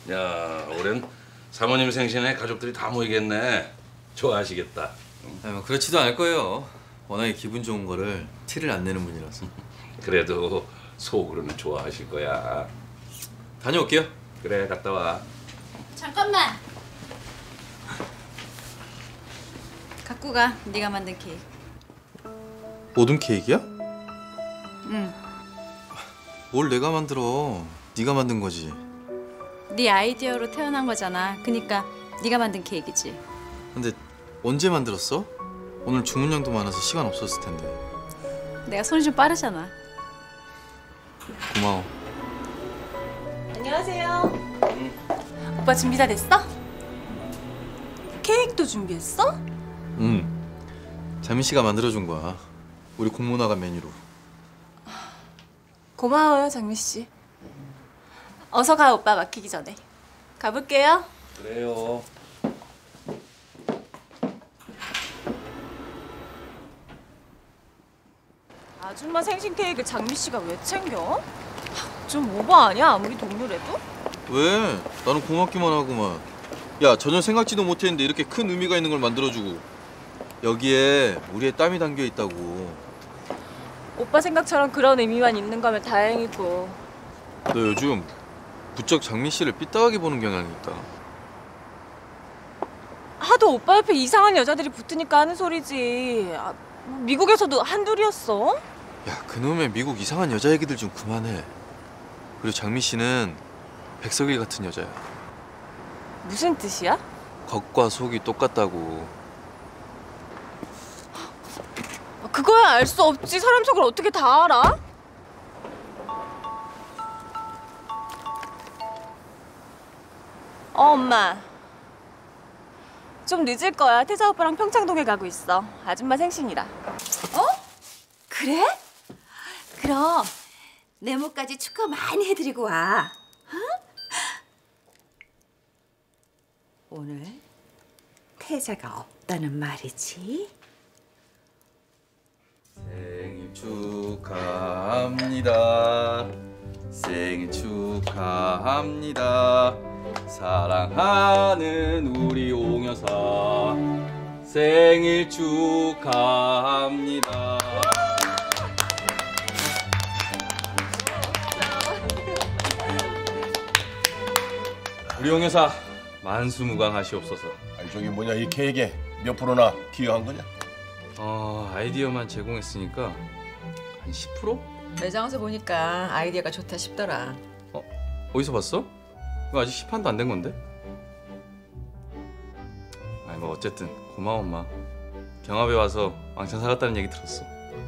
야, 올해는 사모님 생신에 가족들이 다 모이겠네. 좋아하시겠다. 아니, 뭐 그렇지도 않을 거예요. 워낙에 기분 좋은 거를 티를 안 내는 분이라서. 그래도 속으로는 좋아하실 거야. 다녀올게요. 그래, 갔다 와. 잠깐만. 갖고 가. 네가 만든 케이크. 모든 케이크야? 응. 뭘 내가 만들어. 네가 만든 거지. 네 아이디어로 태어난 거잖아. 그니까 네가 만든 케이크지. 근데 언제 만들었어? 오늘 주문량도 많아서 시간 없었을 텐데. 내가 손이 좀 빠르잖아. 고마워. 안녕하세요. 오빠 준비 다 됐어? 케이크도 준비했어? 자민 씨가 만들어준 거야. 우리 공모나간 메뉴로. 고마워요, 장미 씨. 어서 가, 오빠 막히기 전에. 가볼게요. 그래요. 아줌마 생신 케이크 장미 씨가 왜 챙겨? 좀 오버 아니야, 아무리 동료래도? 왜? 나는 고맙기만 하구만. 야, 전혀 생각지도 못했는데 이렇게 큰 의미가 있는 걸 만들어주고. 여기에 우리의 땀이 담겨 있다고. 오빠 생각처럼 그런 의미만 있는 거면 다행이고. 너 요즘 부쩍 장민 씨를 삐딱하게 보는 경향이 있다. 하도 오빠 옆에 이상한 여자들이 붙으니까 하는 소리지. 미국에서도 한둘이었어? 야, 그놈의 미국 이상한 여자 얘기들 좀 그만해. 그리고 장민 씨는 백석일 같은 여자야. 무슨 뜻이야? 겉과 속이 똑같다고. 그거야 알 수 없지. 사람 속을 어떻게 다 알아? 엄마. 좀 늦을 거야. 태자 오빠랑 평창동에 가고 있어. 아줌마 생신이라. 그래? 그럼 네모까지 축하 많이 해드리고 와. 오늘 태자가 없다는 말이지? 생일 축하합니다. 생일 축하합니다. 사랑하는 우리 옹여사 생일 축하합니다. 우리 옹여사 만수무강하시옵소서. 아니 저기 뭐냐 이 케이크에 몇 프로나 기여한 거냐? 아이디어만 제공했으니까 한 10%? 매장에서 보니까 아이디어가 좋다 싶더라. 어디서 봤어? 이거 아직 시판도 안 된 건데? 아니 뭐 어쨌든 고마워 엄마. 경합에 와서 왕창 사갔다는 얘기 들었어.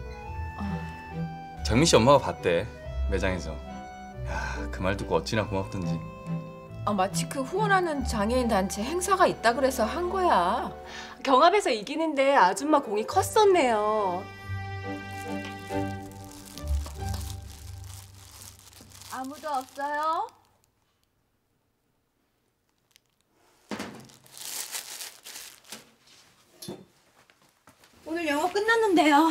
장민 씨 엄마가 봤대 매장에서. 야, 그 말 듣고 어찌나 고맙던지. 마치 그 후원하는 장애인 단체 행사가 있다 그래서 한 거야. 경합에서 이기는데 아줌마 공이 컸었네요. 아무도 없어요? 오늘 영업 끝났는데요.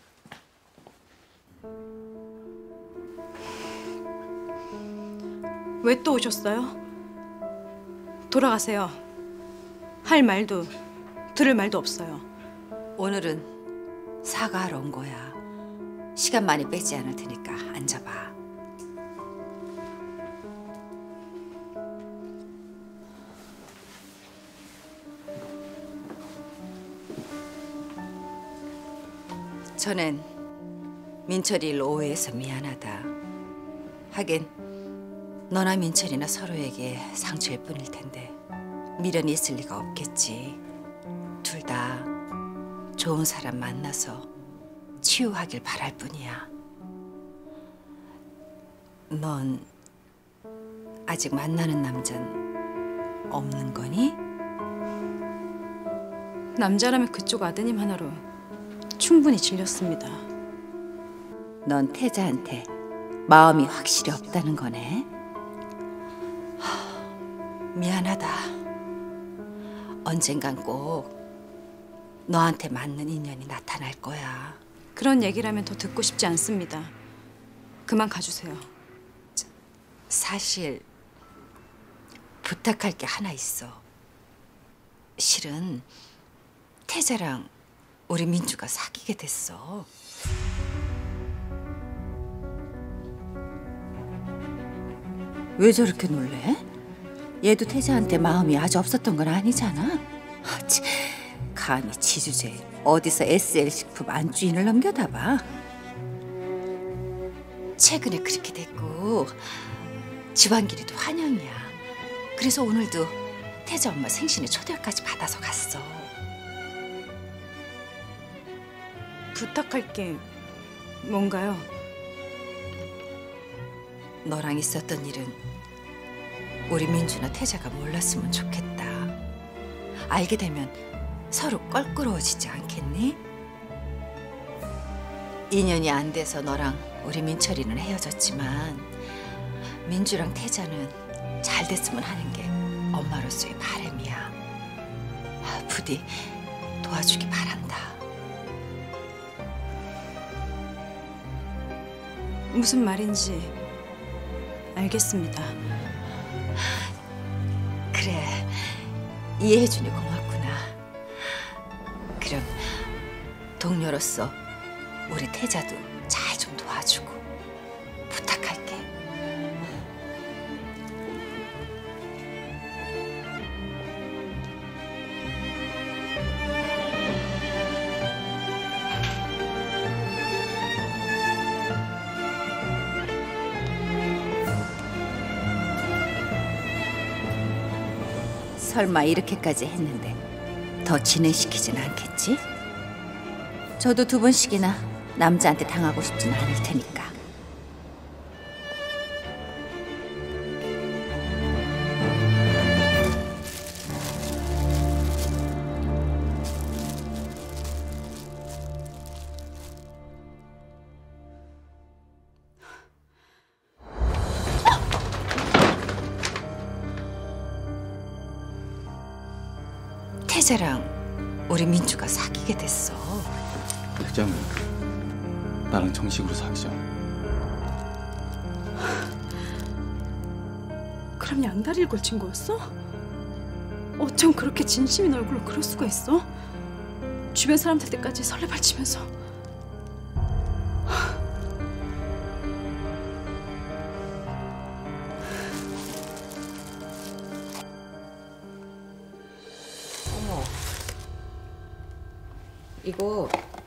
왜 또 오셨어요? 돌아가세요. 할 말도 들을 말도 없어요. 오늘은 사과하러 온 거야. 시간 많이 뺏지 않을 테니까 앉아봐. 전엔 민철이를 오해해서 미안하다. 하긴 너나 민철이나 서로에게 상처일 뿐일 텐데 미련이 있을 리가 없겠지. 둘 다 좋은 사람 만나서 치유하길 바랄 뿐이야. 넌 아직 만나는 남잔 없는 거니? 남자라면 그쪽 아드님 하나로 충분히 질렸습니다. 넌 태자한테 마음이 확실히 없다는 거네. 미안하다. 언젠간 꼭 너한테 맞는 인연이 나타날 거야. 그런 얘기라면 더 듣고 싶지 않습니다. 그만 가주세요. 사실 부탁할 게 하나 있어. 실은 태자랑 우리 민주가 사귀게 됐어. 왜 저렇게 놀래? 얘도 태자한테 마음이 아주 없었던 건 아니잖아. 감히 지주제 어디서 SL식품 안주인을 넘겨다 봐. 최근에 그렇게 됐고 집안끼리도 환영이야. 그래서 오늘도 태자 엄마 생신에 초대까지 받아서 갔어. 부탁할 게 뭔가요? 너랑 있었던 일은 우리 민주나 태자가 몰랐으면 좋겠다. 알게 되면 서로 껄끄러워지지 않겠니? 인연이 안 돼서 너랑 우리 민철이는 헤어졌지만 민주랑 태자는 잘 됐으면 하는 게 엄마로서의 바람이야. 부디 도와주기 바란다. 무슨 말인지 알겠습니다. 그래, 이해해주니 고맙구나. 그럼 동료로서 우리 태자도 잘 좀 도와주고 부탁할게. 설마 이렇게까지 했는데 더 진행시키진 않겠지? 저도 2번씩이나 남자한테 당하고 싶진 않을 테니까. 태자랑 우리 민주가 사귀게 됐어. 회장님, 나랑 정식으로 사귀자. 그럼 양다리를 걸친 거였어? 어쩜 그렇게 진심인 얼굴로 그럴 수가 있어? 주변 사람들 때까지 설레발치면서. 어머, 이거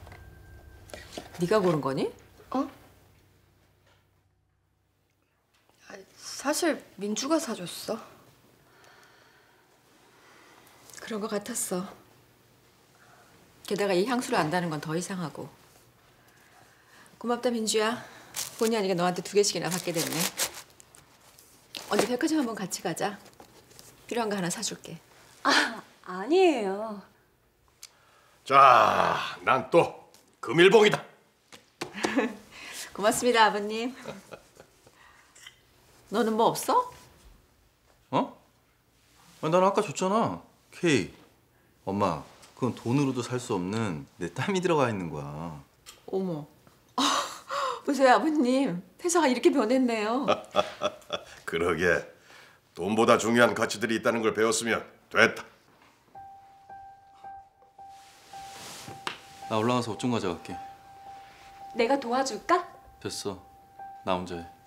네가 고른 거니? 사실 민주가 사줬어. 그런 거 같았어. 게다가 이 향수를 안다는 건 더 이상하고. 고맙다 민주야. 본의 아니게 너한테 2개씩이나 받게 됐네. 언제 백화점 한번 같이 가자. 필요한 거 하나 사줄게. 아니에요. 자, 난 또 금일봉이다. 고맙습니다 아버님. 너는 뭐 없어? 어? 난 아까 줬잖아. 케이크. 엄마, 그건 돈으로도 살 수 없는 내 땀이 들어가 있는 거야. 어머. 보세요 아버님. 태사가 이렇게 변했네요. 그러게. 돈보다 중요한 가치들이 있다는 걸 배웠으면 됐다. 나 올라가서 옷 좀 가져갈게. 내가 도와줄까? 됐어. 나 혼자 해.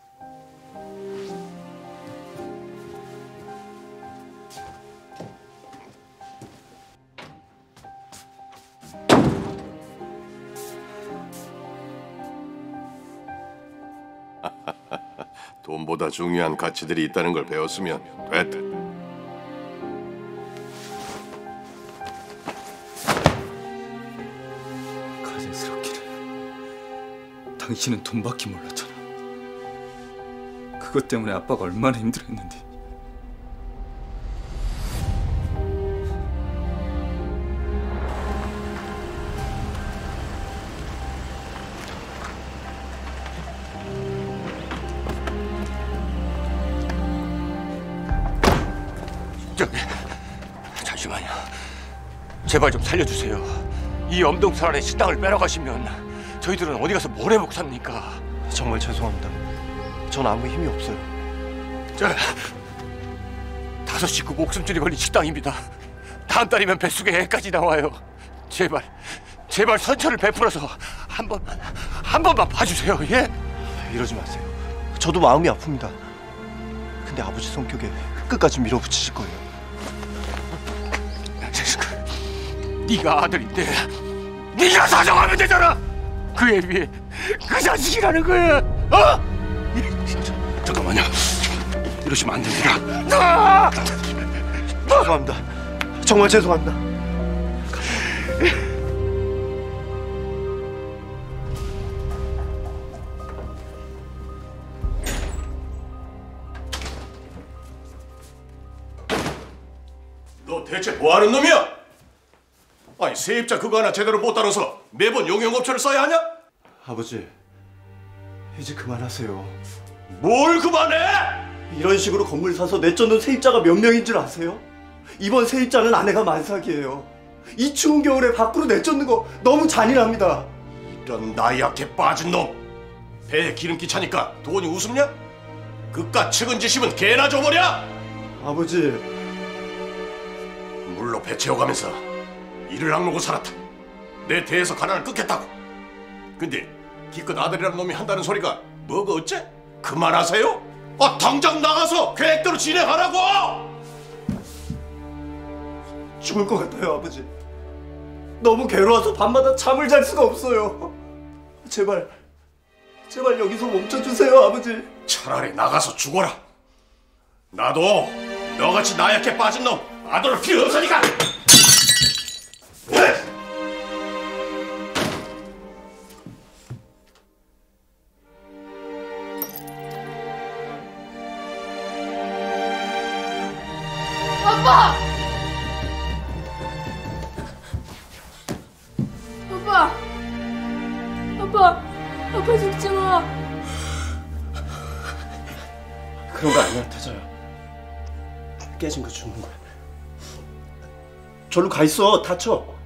돈보다 중요한 가치들이 있다는 걸 배웠으면 됐다. 가증스럽기는 당신은 돈밖에 몰랐잖아. 그것 때문에 아빠가 얼마나 힘들었는데. 저기, 잠시만요. 제발 좀 살려주세요. 이 엄동설 안에 식당을 빼러가시면 저희들은 어디 가서 뭘 해먹고 삽니까? 정말 죄송합니다. 전 아무 힘이 없어요. 다 식구 목숨줄이 걸린 식당입니다. 다음 달이면 뱃속에 애까지 나와요. 제발 선처를 베풀어서 한 번만 봐주세요. 예? 이러지 마세요. 저도 마음이 아픕니다. 근데 아버지 성격에 끝까지 밀어붙이실 거예요. 네가 아들인데 네가 사정하면 되잖아. 그 애 위에 그 자식이라는 거야. 어? 잠깐만요. 이러시면 안 됩니다. 죄송합니다. 정말 죄송합니다. 너 대체 뭐하는 놈이야? 아니 세입자 그거 하나 제대로 못 다뤄서 매번 용역업체를 써야 하냐? 아버지, 이제 그만하세요. 뭘 그만해? 이런 식으로 건물 사서 내쫓는 세입자가 몇 명인 줄 아세요? 이번 세입자는 아내가 만삭이에요. 이 추운 겨울에 밖으로 내쫓는 거 너무 잔인합니다. 이런 나약해 빠진 놈. 배에 기름기 차니까 돈이 우습냐? 그깟 측은지심은 개나 줘버려. 아버지, 물로 배 채워가면서 이를 악물고 살았다. 내 대에서 가난을 끊겠다고. 근데 기껏 아들이라는 놈이 한다는 소리가 뭐가 어째? 그만하세요? 당장 나가서 계획대로 진행하라고! 죽을 것 같아요, 아버지. 너무 괴로워서 밤마다 잠을 잘 수가 없어요. 제발 여기서 멈춰주세요, 아버지. 차라리 나가서 죽어라. 나도 너같이 나약해 빠진 놈 아들을 필요 없으니까. 아빠! 아빠 죽지 마. 그런 거 아니야, 태자야. 깨진 거 죽는 거야. 절로 가 있어, 다쳐.